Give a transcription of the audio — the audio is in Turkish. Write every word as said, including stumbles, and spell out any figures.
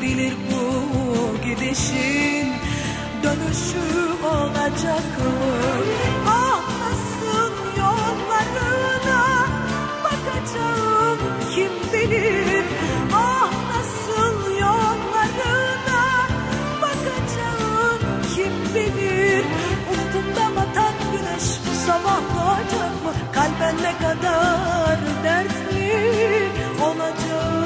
bilir bu gidişin dönüşü olacak mı? Ah nasıl yollarına bakacağım kim bilir. Ah nasıl yollarına bakacağım kim bilir. Ufkunda batan güneş sabahlayacak mı? Kalben ne kadar dertli olacak.